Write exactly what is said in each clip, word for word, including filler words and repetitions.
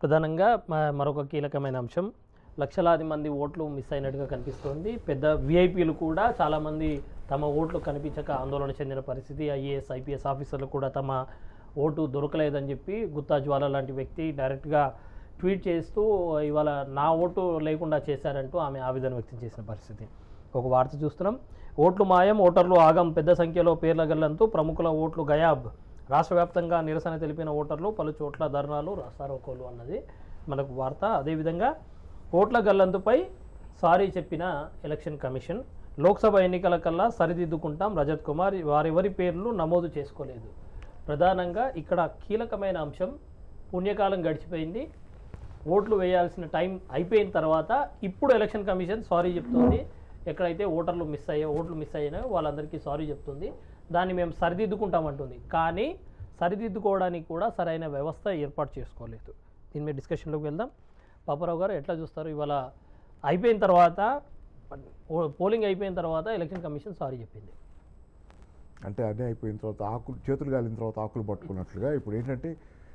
ప్రధానంగా మరొక కీలకమైన అంశం లక్షలాది మంది ఓట్లు మిస్ అయినట్టుగా కనిపిస్తోంది. పెద్ద విఐపీలు కూడా చాలామంది తమ ఓట్లు కనిపించక ఆందోళన చెందిన పరిస్థితి. ఐఏఎస్ ఐపీఎస్ ఆఫీసర్లు కూడా తమ ఓటు దొరకలేదని చెప్పి గుత్తా జ్వాల లాంటి వ్యక్తి డైరెక్ట్గా ట్వీట్ చేస్తూ ఇవాళ నా ఓటు లేకుండా చేశారంటూ ఆమె ఆవేదన వ్యక్తం చేసిన పరిస్థితి. ఒక వార్త చూస్తున్నాం. ఓట్లు మాయం, ఓటర్లు ఆగం, పెద్ద సంఖ్యలో పేర్ల గల్లంతూ ప్రముఖుల ఓట్లు గయాబ్. రాష్ట్ర వ్యాప్తంగా నిరసన తెలిపిన ఓటర్లు పలు చోట్ల ధర్నాలు రాస్తారోకోలు అన్నది మనకు వార్త. అదేవిధంగా ఓట్ల గల్లంతుపై సారీ చెప్పిన ఎలక్షన్ కమిషన్. లోక్సభ ఎన్నికల కల్లా సరిదిద్దుకుంటాం రజత్ కుమార్, వారెవరి పేర్లు నమోదు చేసుకోలేదు. ప్రధానంగా ఇక్కడ కీలకమైన అంశం, పుణ్యకాలం గడిచిపోయింది, ఓట్లు వేయాల్సిన టైం అయిపోయిన తర్వాత ఇప్పుడు ఎలక్షన్ కమిషన్ సారీ చెప్తుంది. ఎక్కడైతే ఓటర్లు మిస్ అయ్యా ఓట్లు మిస్ అయ్యాయో వాళ్ళందరికీ సారీ చెప్తుంది. దాన్ని మేము సరిదిద్దుకుంటామంటుంది. కానీ సరిదిద్దుకోవడానికి కూడా సరైన వ్యవస్థ ఏర్పాటు చేసుకోలేదు. దీని మీద డిస్కషన్లోకి వెళ్దాం. పాపారావు గారు ఎట్లా చూస్తారు? ఇవాళ అయిపోయిన తర్వాత, పోలింగ్ అయిపోయిన తర్వాత ఎలక్షన్ కమిషన్ సారీ చెప్పింది. అంటే అన్నీ అయిపోయిన తర్వాత ఆకులు చేతులు గాలిన తర్వాత ఆకులు పట్టుకున్నట్లుగా ఇప్పుడు ఏంటంటే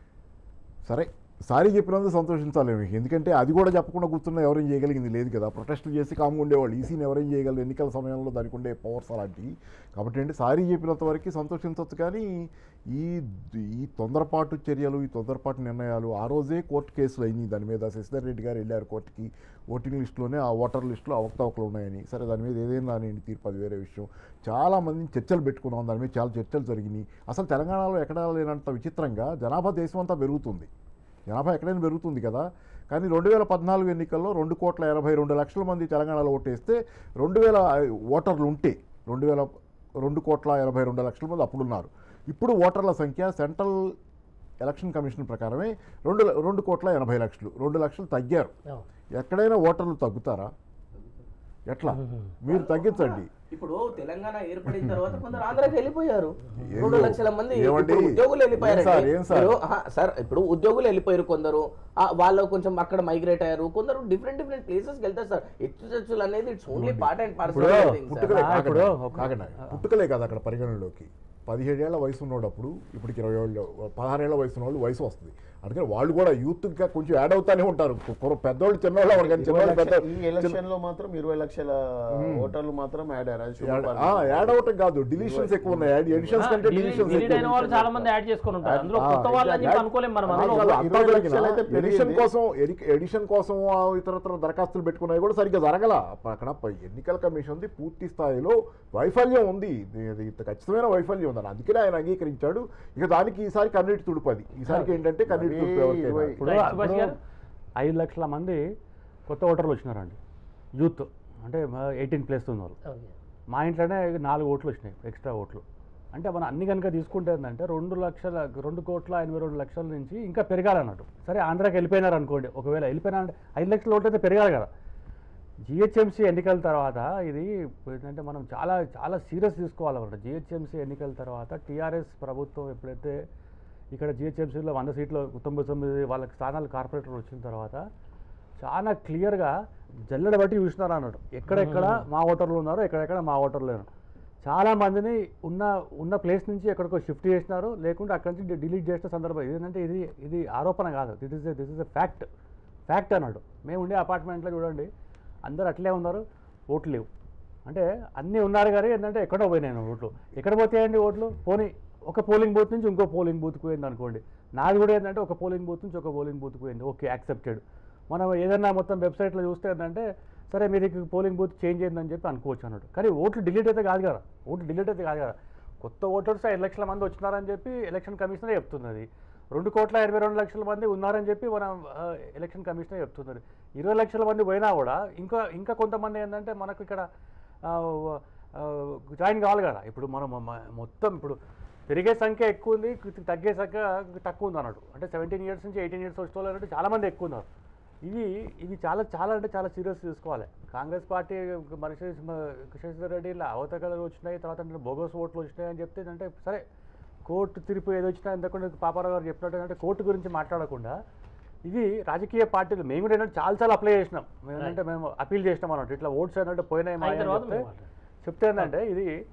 సరే సారీ చెప్పినందుకు సంతోషించాలేము. ఎందుకంటే అది కూడా చెప్పకుండా కూర్చున్న ఎవరేం చేయగలిగింది లేదు కదా. ప్రొటెస్టులు చేసి కామ్గా ఉండేవాళ్ళు. ఈసీని ఎవరేం చేయగలరు ఎన్నికల సమయంలో, దానికి ఉండే పవర్స్ అలాంటివి. కాబట్టి అంటే సారీ చెప్పినంత వరకు సంతోషించవచ్చు. కానీ ఈ ఈ తొందరపాటు చర్యలు, ఈ తొందరపాటు నిర్ణయాలు, ఆ రోజే కోర్టు కేసులు అయినాయి దాని మీద. శశిధర్ రెడ్డి గారు వెళ్ళారు కోర్టుకి, ఓటింగ్ లిస్టులోనే ఆ ఓటర్ లిస్టులో అవకతవకలు ఉన్నాయని. సరే దాని మీద ఏదైనా రానివ్వండి, తీర్పు అది వేరే విషయం. చాలామంది చర్చలు పెట్టుకున్నాం, దాని మీద చాలా చర్చలు జరిగినాయి. అసలు తెలంగాణలో ఎక్కడా లేనంత విచిత్రంగా జనాభా దేశం అంతా పెరుగుతుంది. జనాభా ఎక్కడైనా పెరుగుతుంది కదా. కానీ రెండు వేల పద్నాలుగు ఎన్నికల్లో రెండు కోట్ల ఎనభై రెండు లక్షల మంది తెలంగాణలో ఓటేస్తే రెండు వేల ఓటర్లు ఉంటే రెండు వేల రెండు కోట్ల ఎనభై రెండు లక్షల మంది అప్పుడున్నారు. ఇప్పుడు ఓటర్ల సంఖ్య సెంట్రల్ ఎలక్షన్ కమిషన్ ప్రకారమే రెండు రెండు కోట్ల ఎనభై లక్షలు రెండు లక్షలు తగ్గారు. ఎక్కడైనా ఓటర్లు తగ్గుతారా? ఎట్లా? మీరు తగ్గించండి. ఇప్పుడు తెలంగాణ ఏర్పడిన తర్వాత కొందరు ఆంధ్రాకి వెళ్ళిపోయారు. రెండు లక్షల మంది ఉద్యోగులు వెళ్ళిపోయారు సార్. ఇప్పుడు ఉద్యోగులు వెళ్ళిపోయారు కొందరు, వాళ్ళు కొంచెం అక్కడ మైగ్రేట్ అయ్యారు. కొందరు డిఫరెంట్ డిఫరెంట్ ప్లేసెస్కి వెళ్తారు సార్. హెచ్చు చర్చలు అనేది it's only part and parcel. పుట్టుకలే కదా అక్కడ పరిగణనలోకి. పదిహేడేళ్ల వయసు ఉన్నప్పుడు ఇప్పటికి ఇరవై ఏళ్ళు పదహారేళ్ల వయసు ఉన్న వాళ్ళు వయసు వస్తుంది. అందుకని వాళ్ళు కూడా యూత్గా కొంచెం యాడ్ అవుతానే ఉంటారు. పెద్దోళ్ళు చిన్నవాళ్ళు కానీ చిన్నవాళ్ళు పెద్ద ఈ ఎలక్షన్లో మాత్రం ఇరవై లక్షల ఓటర్లు మాత్రం యాడ్ యాడ్ అవటం కాదు, డిలీషన్స్ ఎక్కువ ఉన్నాయి. ఎడిషన్స్ కంటే డిలీషన్స్ చాలా మంది యాడ్ చేసుకొని ఉంటారు. అందులో కొత్త వాళ్ళని అనుకోలేం మనం. ఎడిషన్ కోసం ఎడిషన్ కోసం ఇతరత్ర దరఖాస్తులు పెట్టుకున్నవి కూడా సరిగ్గా జరగల. అక్కడ ఎన్నికల కమిషన్ది పూర్తి స్థాయిలో వైఫల్యం ఉంది, ఖచ్చితమైన వైఫల్యం ఉందని. అందుకనే ఆయన అంగీకరించాడు. ఇక దానికి ఈసారి కన్నీటి తుడుపది. ఈసారికి ఏంటంటే కన్నీటి ఐదు లక్షల మంది కొత్త ఓటర్లు వచ్చినారండి, యూత్ అంటే ఎయిటీన్ ప్లస్ ఉన్నారు. మా ఇంట్లోనే నాలుగు ఓట్లు వచ్చినాయి, ఎక్స్ట్రా ఓట్లు. అంటే మనం అన్ని కనుక తీసుకుంటే ఏంటంటే రెండు లక్షల రెండు కోట్ల ఎనభై రెండు లక్షల నుంచి ఇంకా పెరగాలన్నట్టు. సరే ఆంధ్రాకి వెళ్ళిపోయినారు అనుకోండి, ఒకవేళ వెళ్ళిపోయినా అంటే ఐదు లక్షల ఓట్లు అయితే పెరగాలి కదా. జిహెచ్ఎంసీ ఎన్నికల తర్వాత ఇది ఏంటంటే మనం చాలా చాలా సీరియస్ తీసుకోవాలన్నమాట. జిహెచ్ఎంసీ ఎన్నికల తర్వాత టీఆర్ఎస్ ప్రభుత్వం ఎప్పుడైతే ఇక్కడ జిహెచ్ఎంసీలో వంద సీట్లు తొంభై తొమ్మిది వాళ్ళకి స్థానాలు కార్పొరేటర్లు వచ్చిన తర్వాత చాలా క్లియర్గా జల్లెడ బట్టి చూసినారు అన్నట్టు. ఎక్కడెక్కడ మా ఓటర్లు ఉన్నారో ఎక్కడెక్కడ మా ఓటర్లు లేరు. చాలామందిని ఉన్న ఉన్న ప్లేస్ నుంచి ఎక్కడికో షిఫ్ట్ చేసినారు, లేకుంటే అక్కడి నుంచి డిలీట్ చేసిన సందర్భం. ఏంటంటే ఇది ఇది ఆరోపణ కాదు, this is this is a fact fact అన్నాడు. మేము ఉండే అపార్ట్మెంట్లో చూడండి అందరు అట్లే ఉన్నారు, ఓట్లు లేవు. అంటే అన్నీ ఉన్నారు కానీ ఏంటంటే ఎక్కడో పోయినాయి ఓట్లు. ఎక్కడ పోతాయండి ఓట్లు? పోనీ ఒక పోలింగ్ బూత్ నుంచి ఇంకో పోలింగ్ బూత్కి పోయింది అనుకోండి. నాది కూడా ఏంటంటే ఒక పోలింగ్ బూత్ నుంచి ఒక పోలింగ్ బూత్కి పోయింది, ఓకే యాక్సెప్టెడ్. మనం ఏదైనా మొత్తం వెబ్సైట్లో చూస్తే ఏంటంటే సరే మీరు పోలింగ్ బూత్ చేంజ్ అయిందని చెప్పి అనుకోవచ్చు అన్నట్టు. కానీ ఓట్లు డిలీట్ అయితే కాదు కదా, ఓట్లు డిలీట్ అయితే కాదు కదా. కొత్త ఓటర్స్ ఐదు లక్షల మంది వచ్చినారని చెప్పి ఎలక్షన్ కమిషనర్ చెప్తున్నది. రెండు కోట్ల ఇరవై రెండు లక్షల మంది ఉన్నారని చెప్పి మనం ఎలక్షన్ కమిషనర్ చెప్తున్నది. ఇరవై లక్షల మంది పోయినా కూడా ఇంకా ఇంకా కొంతమంది ఏంటంటే మనకు ఇక్కడ జాయిన్ కావాలి కదా. ఇప్పుడు మనం మొత్తం ఇప్పుడు పెరిగే సంఖ్య ఎక్కువ ఉంది, తగ్గే సంఖ్య తక్కువ ఉంది అన్నట్టు. అంటే సెవెంటీన్ ఇయర్స్ నుంచి ఎయిటీన్ ఇయర్స్ వచ్చే వాళ్ళు చాలామంది ఎక్కువ ఉన్నారు. ఇవి ఇవి చాలా చాలా అంటే చాలా సీరియస్ తీసుకోవాలి. కాంగ్రెస్ పార్టీ మనిషి శశిధర్ రెడ్డి ఇలా అవతకలు వచ్చినాయి, తర్వాత బోగస్ ఓట్లు వచ్చినాయి అని చెప్తే అంటే సరే కోర్టు తీర్పు ఏదో వచ్చినా ఎందుకంటే పాపారావు గారు చెప్పినట్టు అంటే కోర్టు గురించి మాట్లాడకుండా ఇది రాజకీయ పార్టీలు మేము కూడా ఏంటంటే చాలా చాలా అప్లై చేసినాం. ఏంటంటే మేము అపీల్ చేసినాం అన్నట్టు. ఇట్లా ఓట్స్ ఏంటంటే పోయినాయి మా చెప్తే చెప్తే ఏంటంటే ఇది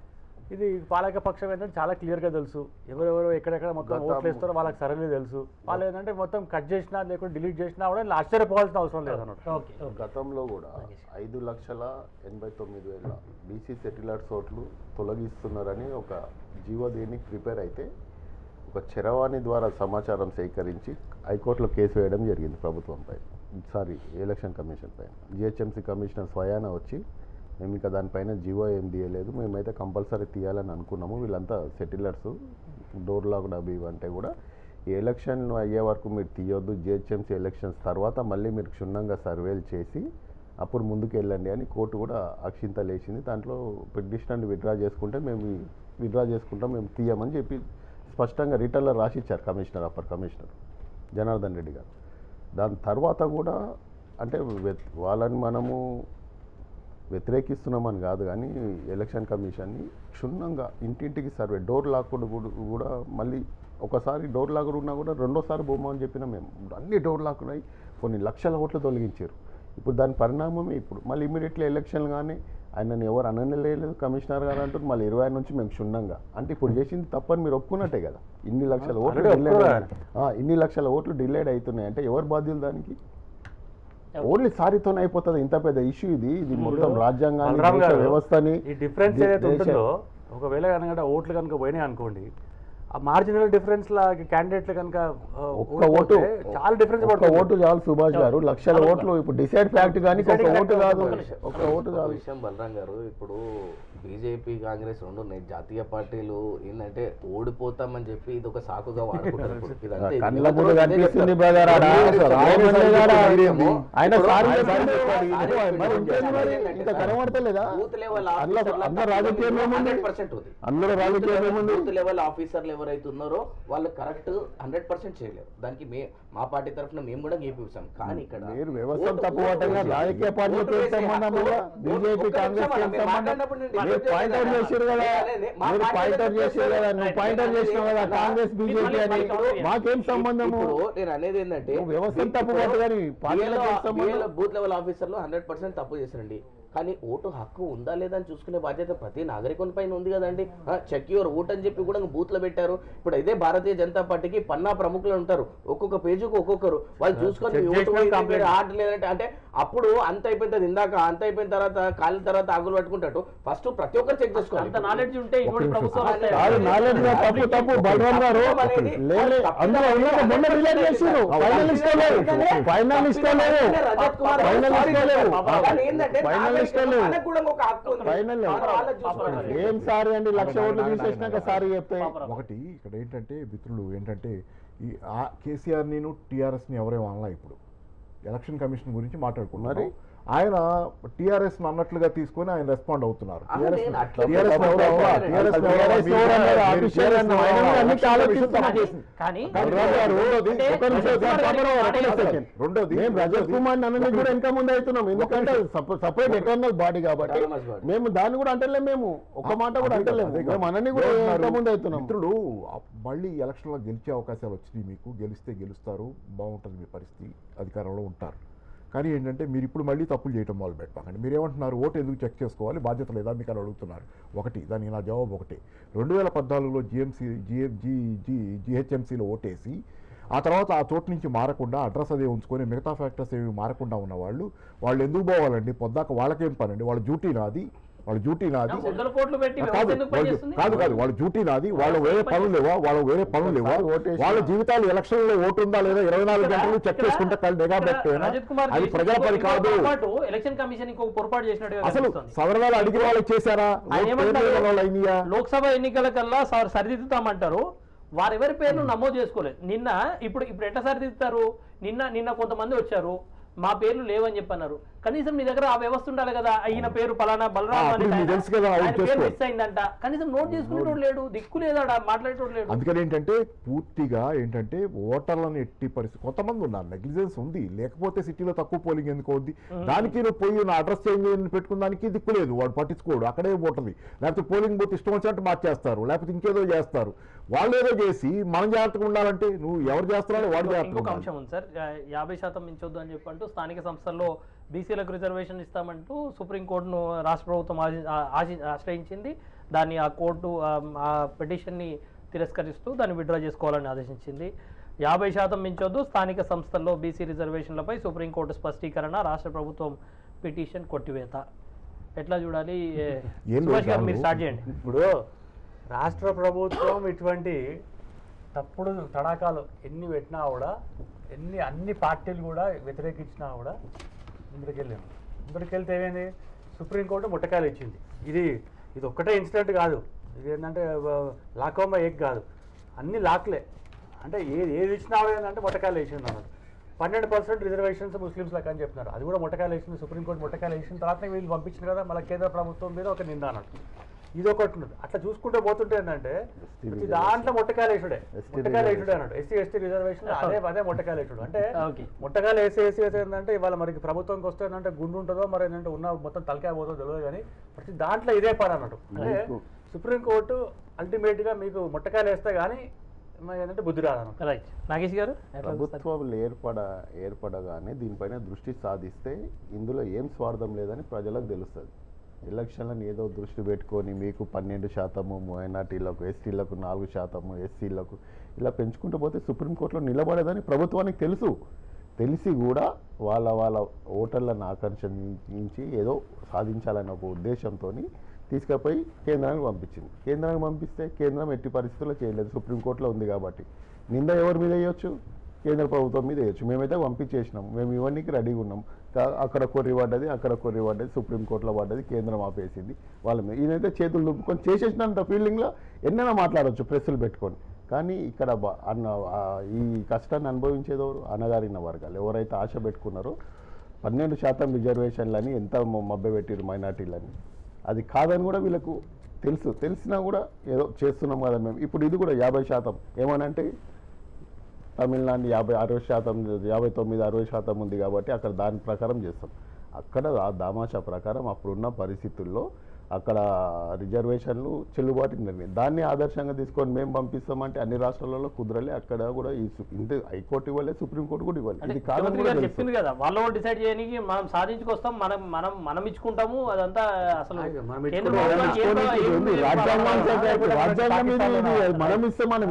ఇది పాలక పక్షం ఏంటంటే చాలా క్లియర్గా తెలుసు, ఎవరెవరు ఎక్కడెక్కడ మొత్తం ఓట్లు వేస్తారో వాళ్ళకి సరైన తెలుసు. వాళ్ళు ఏంటంటే మొత్తం కట్ చేసినా లేకుంటే డిలీట్ చేసినా కూడా ఆశ్చర్యపోవాల్సిన అవసరం లేదన్నమాట. గతంలో కూడా ఐదు లక్షల ఎనభై తొమ్మిది వేల బీసీ సెటిలర్స్ ఓట్లు తొలగిస్తున్నారని ఒక జీవో దీనికి ప్రిపేర్ అయితే ఒక చరవాణి ద్వారా సమాచారం సేకరించి హైకోర్టులో కేసు వేయడం జరిగింది ప్రభుత్వంపై, సారీ ఎలక్షన్ కమిషన్ పైన. జిహెచ్ఎంసీ కమిషనర్ స్వయాన వచ్చి మేము ఇక దానిపైన జీవో ఏం తీయలేదు, మేమైతే కంపల్సరీ తీయాలని అనుకున్నాము, వీళ్ళంతా సెటిలర్స్ డోర్ లాక్డ్ అవి అంటే కూడా ఈ ఎలక్షన్ అయ్యే వరకు మీరు తీయొద్దు, జిహెచ్ఎంసీ ఎలక్షన్స్ తర్వాత మళ్ళీ మీరు క్షుణ్ణంగా సర్వేలు చేసి అప్పుడు ముందుకు వెళ్ళండి అని కోర్టు కూడా అక్షింతలు వేసింది. దాంట్లో పిటిషనర్ని విత్డ్రా చేసుకుంటే మేము విత్డ్రా చేసుకుంటాం, మేము తీయమని చెప్పి స్పష్టంగా రిటర్న్లో రాసిచ్చారు commissioner, upper commissioner Janardhan Reddy గారు. దాని తర్వాత కూడా అంటే వాళ్ళని మనము వ్యతిరేకిస్తున్నామని కాదు కానీ ఎలక్షన్ కమిషన్ని క్షుణ్ణంగా ఇంటింటికి సర్వే, డోర్ లాక్డ్ కూడా మళ్ళీ ఒకసారి డోర్ లాక్డ్ ఉన్నా కూడా రెండోసారి బొమ్మని చెప్పినా మేము అన్ని డోర్ లాక్డ్ అయ్యి కొన్ని లక్షల ఓట్లు తొలగించారు. ఇప్పుడు దాని పరిణామమే ఇప్పుడు మళ్ళీ ఇమీడియట్లీ ఎలక్షన్ కానీ ఆయనని ఎవరు అనలేదు కమిషనర్ గారు అంటారు, మళ్ళీ ఇరవై నుంచి మేము క్షుణ్ణంగా అంటే ఇప్పుడు చేసింది తప్పని మీరు ఒప్పుకున్నట్టే కదా. ఇన్ని లక్షల ఓట్లు డిలేడ్ ఇన్ని లక్షల ఓట్లు డిలేడ్ అవుతున్నాయి అంటే ఎవరు బాధ్యులు దానికి? ఓన్లీ సారీతోనే అయిపోతుంది. ఇంత పెద్ద ఇష్యూ ఇది, ఇది మొత్తం రాజ్యాంగాన్ని వ్యవస్థని డిఫరెన్స్ ఏదైతే ఉంటుందో ఒకవేళ కనుక ఓట్లు కనుక పోయినాయి అనుకోండి, ఆ మార్జినల్ డిఫరెన్స్ లా క్యాండిడేట్లు కనుక ఒక్క ఓటు చాలా డిఫరెన్స్ ఒక్క ఓటు చాలు సుభాష్ గారు, లక్షల ఓట్లు ఇప్పుడు డిసైడ్ ఫ్యాక్ట్ కానీ ఒక ఓటు కాదు, ఒక ఓటు కాదు. విషయం బలరాం గారు, ఇప్పుడు బీజేపీ కాంగ్రెస్ రెండు ఉన్నాయి జాతీయ పార్టీలు ఏంటంటే ఓడిపోతామని చెప్పి ఇది ఒక సాకుగా వాడుకుంటారు. కనిపిస్తుంది బ్రదర్, ఇంకా కనబడతలేదా? అందరూ రాజకీయం అందరూ రాజకీయం బూత్ లెవెల్ ఆఫీసర్లు ఎవరైతే ఉన్నారో వాళ్ళు కరెక్ట్ హండ్రెడ్ పర్సెంట్ చేయలేరు. దానికి మే మా పార్టీ తరఫున మేము కూడా గెలిపిస్తాం. కానీ ఇక్కడ మీరు వ్యవస్థ తప్పు పట్టంగా రాజకీయ పార్టీలతో సంబంధం బీజేపీ కాంగ్రెస్ సంబంధం పాయింట్ అవుట్ చేశారు కదా, మీరు పాయింట్ అవుట్ చేశారు కదా, నువ్వు పాయింట్ అవుట్ చేసినావు కదా కాంగ్రెస్ బీజేపీ అని, మాకేం సంబంధము? నేను అనేది ఏంటంటే వ్యవస్థ తప్పు పట్టు కానీ బూత్ లెవెల్ ఆఫీసర్లు హండ్రెడ్ పర్సెంట్ తప్పు చేశారండి. కానీ ఓటు హక్కు ఉందా లేదా అని చూసుకునే బాధ్యత ప్రతి నాగరికుని పైన ఉంది కదండి. చెక్ యువర్ ఓట్ అని చెప్పి కూడా బూత్ లో పెట్టారు. ఇప్పుడు ఇదే భారతీయ జనతా పార్టీకి పన్నా ప్రముఖులు ఉంటారు, ఒక్కొక్క పేజీకి ఒక్కొక్కరు, వాళ్ళు చూసుకొని ఆర్డర్ లేదంటే అంటే అప్పుడు అంత అయిపోయింది, ఇందాక అంత అయిపోయిన తర్వాత కాలిన తర్వాత ఆగులు పట్టుకుంటాడు. ఫస్ట్ ప్రతి ఒక్కరు చెక్ చేసుకోవాలి. నాలెడ్జ్ ఉంటే ఏం సారీ అండి, లక్ష ఓట్లు తీసేసినాక సారీ చెప్తే. ఒకటి ఇక్కడ ఏంటంటే మిత్రులు ఏంటంటే ఈ కేసీఆర్ నేను టీఆర్ఎస్ ని ఎవరేమో అనలా, ఇప్పుడు ఎలక్షన్ కమిషన్ గురించి మాట్లాడుకున్నారు. ఆయన టీఆర్ఎస్ అన్నట్లుగా తీసుకొని ఆయన రెస్పాండ్ అవుతున్నారు. రెండోది మేము రజత్ కుమార్ అన్నది కూడా ఇంకా ముందు అవుతున్నాం, ఎందుకంటే సపరేట్ ఎటర్నల్ బాడీ కాబట్టి మేము దాన్ని కూడా అంటలేము, మేము ఒక మాట కూడా అంటలేము, మేము అన్నని కూడా ఇంకా ముందు అవుతున్నాం. మిత్రులు మళ్ళీ ఎలక్షన్ లో గెలిచే అవకాశాలు వచ్చినాయి, మీకు గెలిస్తే గెలుస్తారు, బాగుంటుంది, మీ పరిస్థితి అధికారంలో ఉంటారు. కానీ ఏంటంటే మీరు ఇప్పుడు మళ్ళీ తప్పులు చేయడం మొదలు పెట్టకండి. మీరు ఏమంటున్నారు, ఓటు ఎందుకు చెక్ చేసుకోవాలి, బాధ్యత లేదా మీకు అని అడుగుతున్నారు. ఒకటి దానికి నా జవాబు ఒకటే, రెండు వేల పద్నాలుగులో జిఎంసీ జిఎఫ్జి జి జిహెచ్ఎంసీలో ఓటేసి ఆ తర్వాత ఆ చోటు నుంచి మారకుండా అడ్రస్ అదే ఉంచుకొని మిగతా ఫ్యాక్టర్స్ ఏమి మారకుండా ఉన్న వాళ్ళు వాళ్ళు ఎందుకు పోవాలండి? పొద్దాక వాళ్ళకేం పనండి, వాళ్ళ డ్యూటీ నాది, వాళ్ళ డ్యూటీ నాది కాదు కాదు వాళ్ళ డ్యూటీ నాది, వాళ్ళు వేరే పనులు లేవా, వాళ్ళు వేరే పనులు లేవా, వాళ్ళ జీవితాలు ఎలక్షన్ లో ఓటు ఉందా లేదా ఇరవై నాలుగు గంటలు చెక్ చేసుకుంటే నిఘా పెట్టేనా? అది ప్రజల పని కాదు. ఎలక్షన్ కమిషన్ పొరపాటు చేసినట్టు అసలు సవరణలు అడిగిన వాళ్ళు చేశారా? లోక్సభ ఎన్నికల కల్లా సరిదిద్దుతామంటారు, వారెవరి పేర్లు నమోదు చేసుకోలేదు. నిన్న ఇప్పుడు ఇప్పుడు ఎట్లా సరిదిద్దుతారు? నిన్న నిన్న కొంతమంది వచ్చారు, మా పేర్లు లేవని చెప్పన్నారు. కనీసం నీ దగ్గర ఆ వ్యవస్థ ఉండాలి కదా, అయిన పేరు పలానా బలరాం మిస్ అయిందంట, కనీసం నోట్ చేసుకునేటోడు లేడు, దిక్కు లేదా మాట్లాడేటోడు లేడు. అందుకని ఏంటంటే పూర్తిగా ఏంటంటే ఓటర్లను ఎట్టి పరిస్థితి కొంతమంది ఉన్నారు, నెగ్లిజెన్స్ ఉంది, లేకపోతే సిటీలో తక్కువ పోలింగ్ ఎందుకు అవుద్ది, దానికి నువ్వు పోయి నా అడ్రస్ చేంజ్ పెట్టుకున్న దానికి దిక్కు లేదు, వాడు పట్టించుకోడు, అక్కడే పోతుంది. లేకపోతే పోలింగ్ బూత్ ఇష్టం వచ్చినట్టు మార్చేస్తారు, లేకపోతే ఇంకేదో చేస్తారు. వాళ్ళు ఏదో చేసి మనం జాగ్రత్తగా ఉండాలంటే నువ్వు ఎవరు చేస్తున్నారో వాడు జాగ్రత్తగా. ఇంకొక అంశం ఉంది సార్, యాభై శాతం మించొద్దు అని చెప్పంటూ స్థానిక సంస్థల్లో బీసీలకు రిజర్వేషన్ ఇస్తామంటూ సుప్రీంకోర్టును రాష్ట్ర ప్రభుత్వం ఆశి ఆశ్రయించింది. దాన్ని ఆ కోర్టు ఆ పిటిషన్ని తిరస్కరిస్తూ దాన్ని విత్డ్రా చేసుకోవాలని ఆదేశించింది. యాభై శాతం మించొద్దు స్థానిక సంస్థల్లో బీసీ రిజర్వేషన్లపై సుప్రీంకోర్టు స్పష్టీకరణ, రాష్ట్ర ప్రభుత్వం పిటిషన్ కొట్టివేత. ఎట్లా చూడాలి? సుభాష్ గారు మీరు స్టార్ట్ చేయండి. ఇప్పుడు రాష్ట్ర ప్రభుత్వం ఇటువంటి తప్పుడు తడాకాలు ఎన్ని పెట్టినా కూడా, ఎన్ని అన్ని పార్టీలు కూడా వ్యతిరేకించినా కూడా ముందుకు వెళ్ళాము. ముందుకు వెళ్తే ఏమైంది, సుప్రీంకోర్టు ముట్టకాయలు ఇచ్చింది. ఇది ఇది ఒక్కటే ఇన్సిడెంట్ కాదు, ఇది ఏంటంటే లాకోమా ఏక్ కాదు, అన్ని లాక్లే. అంటే ఏది ఏది ఇచ్చినా ఏంటంటే ముట్టకాయలు వేసింది అన్నమాట. పన్నెండు పర్సెంట్ రిజర్వేషన్స్ ముస్లిమ్స్లకు అని చెప్తున్నారు, అది కూడా ముట్టకాయలు వేసింది. సుప్రీంకోర్టు ముట్టకాయలు వేసిన తర్వాత వీళ్ళు పంపించింది కదా, మళ్ళీ కేంద్ర ప్రభుత్వం మీద ఒక నింద అన్నట్టు. ఇది ఒకటి ఉన్నది. అట్లా చూసుకుంటే పోతుంటే ఏంటంటే ప్రతి దాంట్లో ముట్టకాయలు వేసుడే ముట్టకాయలు వేసుడే అన్నట్టు. ఎస్సీ ఎస్టీ రిజర్వేషన్ అదే అదే ముట్టకాయలు వేసుడు. అంటే ముట్టకాయలు వేసి వేసి వేసి ఏంటంటే ఇవాళ మనకి ప్రభుత్వంకి వస్తే ఏంటంటే గుండు ఉంటుందో మరి ఏంటంటే ఉన్న మొత్తం తలకాయ పోతుందో తెలియదు, కానీ ప్రతి దాంట్లో ఇదే పని అన్నట్టు. అంటే సుప్రీంకోర్టు అల్టిమేట్గా మీకు ముట్టకాయలు వేస్తే కానీ ఏంటంటే బుద్ధి రాదన్న. రైట్. నాగేష్ గారు, ప్రభుత్వాలు ఏర్పడ ఏర్పడగానే దీనిపైన దృష్టి సాధిస్తే ఇందులో ఏం స్వార్థం లేదని ప్రజలకు తెలుస్తుంది. ఎలక్షన్లను ఏదో దృష్టి పెట్టుకొని మీకు పన్నెండు శాతము మైనార్టీలకు, ఎస్టీలకు నాలుగు శాతము, ఎస్సీలకు ఇలా పెంచుకుంటూ పోతే సుప్రీంకోర్టులో నిలబడేదని ప్రభుత్వానికి తెలుసు. తెలిసి కూడా వాళ్ళ వాళ్ళ ఓటర్లను ఆకర్షించి ఏదో సాధించాలనే ఒక ఉద్దేశంతో తీసుకుపోయి కేంద్రానికి పంపించింది. కేంద్రానికి పంపిస్తే కేంద్రం ఎట్టి పరిస్థితుల్లో చేయలేదు, సుప్రీంకోర్టులో ఉంది కాబట్టి. నింద ఎవరి మీద వేయొచ్చు? కేంద్ర ప్రభుత్వం మీద వేయచ్చు. మేమైతే పంపించేసినాం, మేము ఇవన్నీ రెడీగా ఉన్నాం. అక్కడ కొర్రి పడ్డది, అక్కడ కొర్రి పడ్డది, సుప్రీంకోర్టులో పడ్డది, కేంద్రం ఆపేసింది వాళ్ళ మీద. ఈయనైతే చేతులు దుప్పుకొని చేసేసినంత ఫీలింగ్లో ఎన్నైనా మాట్లాడవచ్చు ప్రెస్సులు పెట్టుకొని. కానీ ఇక్కడ అన్న ఈ కష్టాన్ని అనుభవించేదెవరు? అణగారిన వర్గాలు. ఎవరైతే ఆశ పెట్టుకున్నారో పన్నెండు శాతం రిజర్వేషన్లని ఎంత మభ్యపెట్టారు మైనార్టీలని, అది కాదని కూడా వీళ్ళకు తెలుసు. తెలిసినా కూడా ఏదో చేస్తున్నాం కదా మేము. ఇప్పుడు ఇది కూడా యాభై శాతం ఏమనంటే తమిళనాడు యాభై అరవై శాతం యాభై తొమ్మిది అరవై శాతం ఉంది కాబట్టి అక్కడ దాని ప్రకారం చేస్తాం. అక్కడ ఆ దామాషా ప్రకారం అప్పుడున్న పరిస్థితుల్లో అక్కడ రిజర్వేషన్లు చెల్లుబాటు జరిగినాయి. దాన్ని ఆదర్శంగా తీసుకొని మేము పంపిస్తామంటే అన్ని రాష్ట్రాలలో కుదరలే. అక్కడ కూడా ఈ ఇంత హైకోర్టు ఇవ్వలేదు, సుప్రీంకోర్టు కూడా ఇవ్వలేదు. ఇది కాదని చెప్పింది కదా, వాళ్ళు డిసైడ్ చేయడానికి మనం సాధించుకొస్తాం, మనం మనం మనం ఇచ్చుకుంటాము. అదంతా అసలు మనం ఇస్తే మనం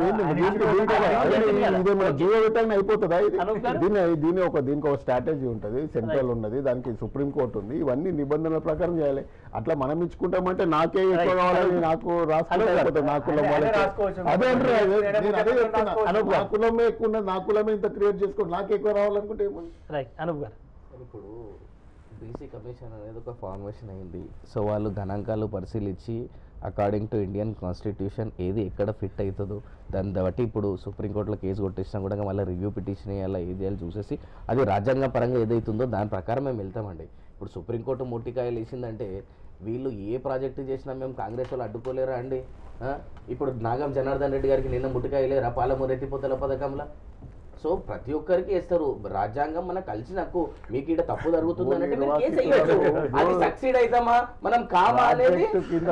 జీవ వితంగా అయిపోతుందా? దీని దీని ఒక దీనికి ఒక స్ట్రాటజీ ఉంటుంది, సెంట్రల్ ఉన్నది, దానికి సుప్రీంకోర్టు ఉంది. ఇవన్నీ నిబంధనల ప్రకారం చేయాలి. అట్లా మనం ఇచ్చుకుంటామంటే నాకే ఎక్కువ కావాలని నాకు రాసుకుంటే నా కులం వాళ్ళకి అదే అంటారు. అదే చెప్తున్నా, నా కులమే ఎక్కువ ఉన్నది, నా కులమే ఇంత క్రియేట్ చేసుకోండి, నాకే ఎక్కువ రావాలనుకుంటే ఏముంది? ఇప్పుడు బీసీ కమిషన్ అనేది ఒక ఫార్మేషన్ అయింది. సో వాళ్ళు గణాంకాలు పరిశీలించి అకార్డింగ్ టు ఇండియన్ కాన్స్టిట్యూషన్ ఏది ఎక్కడ ఫిట్ అవుతుందో దాన్ని బట్టి ఇప్పుడు సుప్రీంకోర్టులో కేసు కొట్టేసినా కూడా మళ్ళీ రివ్యూ పిటిషన్ అలా ఏది చూసేసి అది రాజ్యాంగ పరంగా ఏదైతుందో దాని ప్రకారం మేము వెళ్తామండి. ఇప్పుడు సుప్రీంకోర్టు మొట్టికాయలు వేసిందంటే వీళ్ళు ఏ ప్రాజెక్టు చేసినా మేము కాంగ్రెస్ వాళ్ళు అడ్డుకోలేరా అండి? ఇప్పుడు నాగం జనార్దన్ రెడ్డి గారికి నిన్న ముట్టికాయలేరా పాలమూరు ఎత్తిపోతల పథకంలో? సో ప్రతి ఒక్కరికి వేస్తారు. రాజ్యాంగం మనకు కలిసి నాకు మీకు ఇక్కడ తప్పు జరుగుతుంది అంటే అది సక్సీడ్ అవుతామా మనం కామా అనేది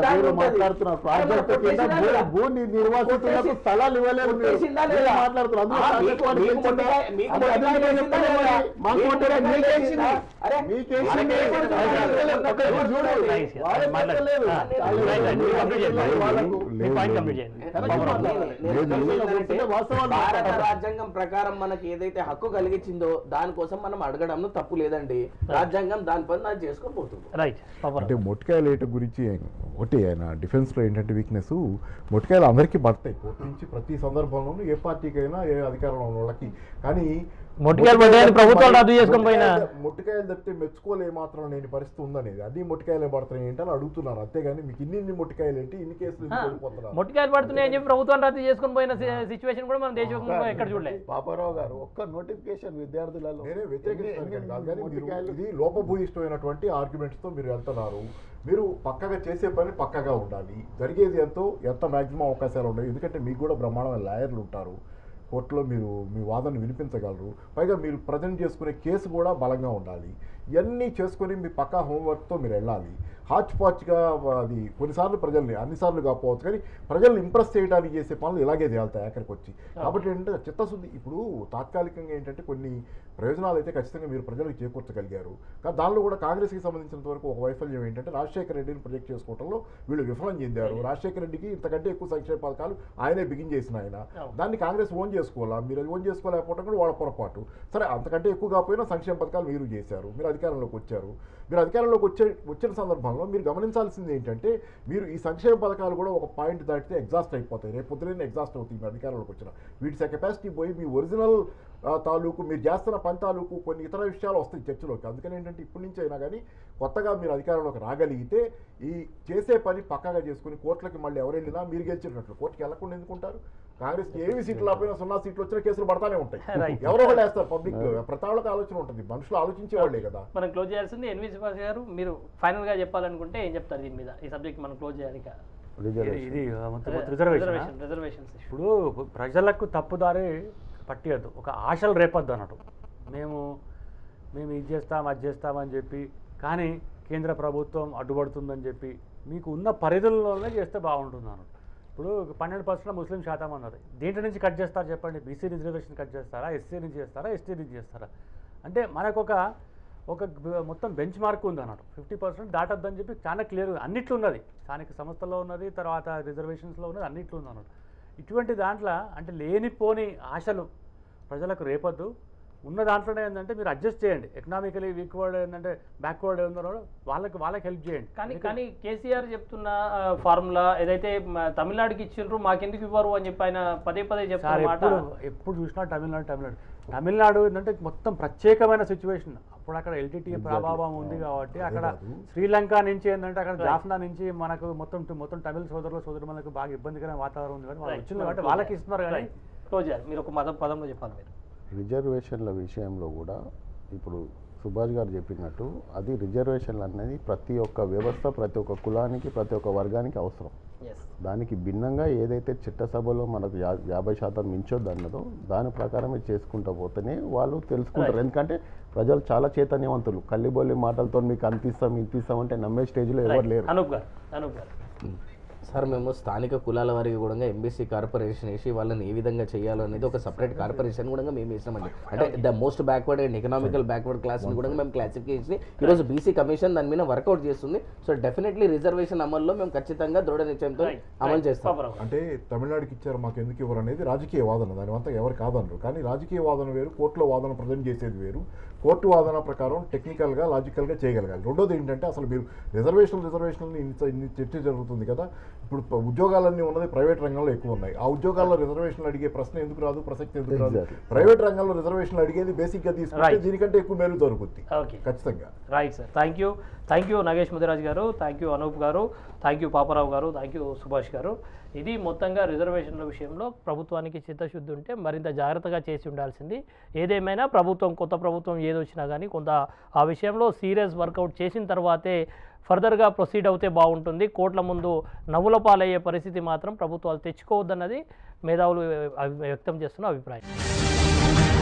భారత రాజ్యాంగం ప్రకారం మనకి ఏదైతే హక్కు కలిగించిందో దానికోసం మనం అడగడం తప్పు లేదండి. రాజ్యాంగం దాని పని అది చేసుకొని పోతుంది. రైట్. అంటే మొట్టికాయలు వేయటం గురించి ఒకటి ఆయన డిఫెన్స్లో ఏంటంటే వీక్నెస్, మొట్టికాయలు అందరికీ పడతాయి కోర్టు నుంచి ప్రతి సందర్భంలోనూ, ఏ పార్టీకైనా ఏ అధికారంలో ఉన్న వాళ్ళకి. కానీ మొట్టికాయలు పడ్డాయని ప్రభుత్వాలు రద్దు చేసుకొని పోయినా మొట్టికాయలు తప్పితే మెచ్చుకోలే మాత్రం లేని పరిస్థితి ఉందనేది, అది మొట్టికాయలే పడుతున్నాయి ఏంటని అడుగుతున్నారు. అంతేగాని మీకు ఇన్ని ఇన్ని మొట్టికాయలు ఏంటి, ఇన్ని కేసులు వెళ్ళిపోతున్నారు. మొట్టికాయలు పడుతున్నాయని చెప్పి ప్రభుత్వం రద్దు చేసుకొని పోయిన సిచ్యువేషన్ కూడా మనం దేశం ఎక్కడ చూడలేదు. పాపారావు గారు ఒక్క నోటిఫికేషన్ విద్యార్థులలో నేనే వ్యతిరేకిస్తాను. ఇది లోపభూయిష్టమైనటువంటి ఆర్గ్యుమెంట్స్ తో మీరు వెళ్తున్నారు. మీరు పక్కగా చేసే పని పక్కగా ఉండాలి. జరిగేది ఎంతో ఎంత మాక్సిమం అవకాశాలు ఉన్నాయి. ఎందుకంటే మీకు కూడా బ్రహ్మాండమైన లాయర్లు ఉంటారు, కోర్టులో మీరు మీ వాదనను వినిపించగలరు. పైగా మీరు ప్రజెంట్ చేసుకునే కేసు కూడా బలంగా ఉండాలి. ఇవన్నీ చేసుకొని మీ పక్కా హోంవర్క్తో మీరు వెళ్ళాలి. హాచ్ పాచ్గా అది కొన్నిసార్లు ప్రజల్ని అన్నిసార్లు కాకపోవచ్చు కానీ ప్రజల్ని ఇంప్రెస్ చేయడానికి చేసే పనులు ఇలాగే తేలుతాయి అక్కడికి వచ్చి. కాబట్టి ఏంటంటే చిత్తశుద్ధి ఇప్పుడు తాత్కాలికంగా ఏంటంటే కొన్ని ప్రయోజనాలు అయితే ఖచ్చితంగా మీరు ప్రజలకు చేకూర్చగలిగారు. కానీ దానిలో కూడా కాంగ్రెస్కి సంబంధించినంత వరకు ఒక వైఫల్యం ఏంటంటే రాజశేఖర రెడ్డిని ప్రొజెక్ట్ చేసుకోవడంలో వీళ్ళు విఫలం చెందారు. రాజశేఖర రెడ్డికి ఇంతకంటే ఎక్కువ సంక్షేమ పథకాలు ఆయనే బిగిన్ చేసిన ఆయన, దాన్ని కాంగ్రెస్ ఓన్ చేసుకోవాలా, మీరు అది ఓన్ చేసుకోలేకపోవడం కూడా వాళ్ళ పొరపాటు. సరే అంతకంటే ఎక్కువ కాకపోయినా సంక్షేమ పథకాలు మీరు చేశారు, మీరు అధికారంలోకి వచ్చారు. మీరు అధికారంలోకి వచ్చే వచ్చిన సందర్భంలో మీరు గమనించాల్సింది ఏంటంటే మీరు ఈ సంక్షేమ పథకాలు కూడా ఒక పాయింట్ దాటితే ఎగ్జాస్ట్ అయిపోతాయి, రేపు పొద్దున ఎగ్జాస్ట్ అవుతాయి. మీరు అధికారంలోకి వచ్చిన వీటి కెపాసిటీ పోయి మీ ఒరిజినల్ తాలూకు మీరు చేస్తున్న పని తాలూకు కొన్ని ఇతర విషయాలు వస్తాయి చర్చలోకి. అందుకని ఏంటంటే ఇప్పటి నుంచి అయినా కానీ కొత్తగా మీరు అధికారంలోకి రాగలిగితే ఈ చేసే పని పక్కాగా చేసుకుని కోర్టులకి మళ్ళీ ఎవరు వెళ్ళినా మీరు గెలిచినట్లు, కోర్టుకి వెళ్ళకుండా ఎందుకుంటారు? కాంగ్రెస్కి ఏమి సీట్లు రాకపోయినా సున్నా సీట్లు వచ్చిన కేసులు పడతానే ఉంటాయి. ఎవరో వాళ్ళు వేస్తారు, పబ్లిక్ ప్రతి వాళ్ళకి ఆలోచన ఉంటుంది, మనుషులు ఆలోచించే వాళ్ళే కదా. మనం క్లోజ్ చేయాల్సింది. ఎన్వి సుభాష్ గారు మీరు ఫైనల్గా చెప్పాలనుకుంటే ఏం చెప్తారు దీని మీద? ఈ సబ్జెక్ట్ మనం క్లోజ్ చేయాలి. ఇది రిజర్వేషన్ రిజర్వేషన్స్ ఇప్పుడు ప్రజలకు తప్పుదారి పట్టియద్దు, ఒక ఆశలు రేపొద్దు అన్నట్టు. మేము మేము ఇది చేస్తాం అది చేస్తామని చెప్పి కానీ కేంద్ర ప్రభుత్వం అడ్డుపడుతుందని చెప్పి మీకు ఉన్న పరిధుల్లోనే చేస్తే బాగుంటుంది అన్నట్టు. ఇప్పుడు పన్నెండు పర్సెంట్ ముస్లిం శాతం అన్నారు, దేంట్లో నుంచి కట్ చేస్తారు చెప్పండి? బీసీ రిజర్వేషన్ కట్ చేస్తారా, ఎస్సీ నుంచి చేస్తారా, ఎస్టీ నుంచి చేస్తారా? అంటే మనకు ఒక ఒక మొత్తం బెంచ్ మార్క్ ఉంది అన్నట్టు. ఫిఫ్టీ పర్సెంట్ దాటద్దని చెప్పి చాలా క్లియర్ అన్నిట్లో ఉన్నది, స్థానిక సంస్థల్లో ఉన్నది, తర్వాత రిజర్వేషన్స్లో ఉన్నది, అన్నిట్లో ఉంది అన్నట్టు. ఇటువంటి దాంట్లో అంటే లేనిపోని ఆశలు ప్రజలకు రేపొద్దు. ఉన్న దాంట్లోనే ఏంటంటే మీరు అడ్జస్ట్ చేయండి. ఎకనామికలీ వీక్వర్డ్ ఏంటంటే బ్యాక్వర్డ్ ఉన్నారో వాళ్ళకి వాళ్ళకి హెల్ప్ చేయండి. కానీ కానీ కేసీఆర్ చెప్తున్న ఫార్ములా ఏదైతే తమిళనాడుకి ఇచ్చిండ్రు మాకెందుకు ఇవ్వరు అని చెప్పి ఆయన పదే పదే చెప్తారు. ఎప్పుడు చూసినా తమిళనాడు తమిళనాడు తమిళనాడు ఏంటంటే మొత్తం ప్రత్యేకమైన సిచ్యువేషన్. అప్పుడు అక్కడ ఎల్టీటీ ప్రభావం ఉంది కాబట్టి అక్కడ శ్రీలంక నుంచి ఏంటంటే అక్కడ జాఫ్నా నుంచి మనకు మొత్తం మొత్తం తమిళ సోదరుల సోదరులకు బాగా ఇబ్బందికరమైన వాతావరణం ఉంది కానీ వాళ్ళు వచ్చింది కాబట్టి వాళ్ళకి ఇస్తున్నారు. కానీ క్లోజ్ మీరు ఒక మతం పదంలో చెప్పాలి. మీరు రిజర్వేషన్ల విషయంలో కూడా ఇప్పుడు సుభాష్ గారు చెప్పినట్టు అది రిజర్వేషన్లు అనేది ప్రతి ఒక్క వ్యవస్థ ప్రతి ఒక్క కులానికి ప్రతి ఒక్క వర్గానికి అవసరం. దానికి భిన్నంగా ఏదైతే చట్టసభలో మనకు యా యాభై శాతం మించొద్దు అన్నదో దాని ప్రకారమే చేసుకుంటూ పోతేనే వాళ్ళు తెలుసుకుంటారు. ఎందుకంటే ప్రజలు చాలా చైతన్యవంతులు. కల్లిబొల్లి మాటలతో మీకు అనిపిస్తాం ఇనిపిస్తాం అంటే నమ్మే స్టేజ్లో ఎవరు లేరు. అనూప్ గారు అనూప్ గారు సార్ మేము స్థానిక కులాల వారికి కూడా ఎంబీసీ కార్పొరేషన్ వేసి వాళ్ళని ఏ విధంగా చేయాలో అనేది ఒక సపరేట్ కార్పొరేషన్ కూడా మేము వేసామండి. అంటే the most backward and economical backward క్లాస్ని కూడా మేము క్లాసిఫికేషన్ ఈరోజు బీసీ కమిషన్ దాని మీద వర్కౌట్ చేస్తుంది. సో డెఫినెట్లీ రిజర్వేషన్ అమల్లో మేము ఖచ్చితంగా దృఢ నిశ్చయంతో అమలు చేస్తాం. అంటే తమిళనాడుకి ఇచ్చారు మాకు ఎందుకు ఇవ్వరు అనేది రాజకీయ వాదన, దానివంతా ఎవరు కాదనరు. కానీ రాజకీయ వాదన వేరు, కోర్టులో వాదన ప్రజెంట్ చేసేది వేరు. కోర్టు వాదన ప్రకారం టెక్నికల్గా లాజికల్గా చేయగలగాలి. రెండోది ఏంటంటే అసలు మీరు రిజర్వేషన్ రిజర్వేషన్లు ఇన్ని చర్చ జరుగుతుంది కదా. ఇప్పుడు ఉద్యోగాలన్నీ ఉన్నది ప్రైవేట్ రంగంలో ఎక్కువ ఉన్నాయి. ఆ ఉద్యోగాల్లో రిజర్వేషన్లు అడిగే ప్రశ్న ఎందుకు రాదు, ప్రసక్తి ఎందుకు రాదు? ప్రైవేట్ రంగంలో రిజర్వేషన్లు అడిగేది బేసిక్గా తీసుకుంటే దీనికంటే ఎక్కువ మేలు దొరుకుతుంది ఖచ్చితంగా. Right sir, thank you thank you Nagesh Mudiraj గారు, థ్యాంక్ యూ అనూప్ గారు, థ్యాంక్ యూ పాపారావు గారు, థ్యాంక్ యూ సుభాష్ గారు. ఇది మొత్తంగా రిజర్వేషన్ల విషయంలో ప్రభుత్వానికి చిత్తశుద్ధి ఉంటే మరింత జాగ్రత్తగా చేసి ఉండాల్సింది. ఏదేమైనా ప్రభుత్వం కొత్త ప్రభుత్వం ఏది వచ్చినా కానీ కొంత ఆ విషయంలో సీరియస్ వర్కౌట్ చేసిన తర్వాతే ఫర్దర్గా ప్రొసీడ్ అవుతే బాగుంటుంది. కోర్టుల ముందు నవ్వుల పాలయ్యే పరిస్థితి మాత్రం ప్రభుత్వాలు తెచ్చుకోవద్దన్నది మేధావులు వ్యక్తం చేస్తున్న అభిప్రాయం.